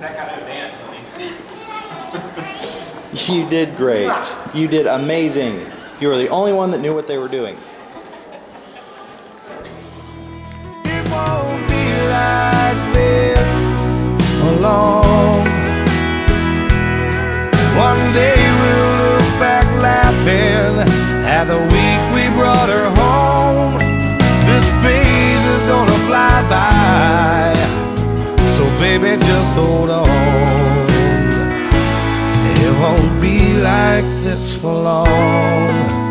That kind of advance, honey. You did great. You did amazing. You were the only one that knew what they were doing. It won't be like this for long. One day we'll look back laughing at the week we brought her home. This phase is gonna fly by, so baby just hold on. It won't be like this for long.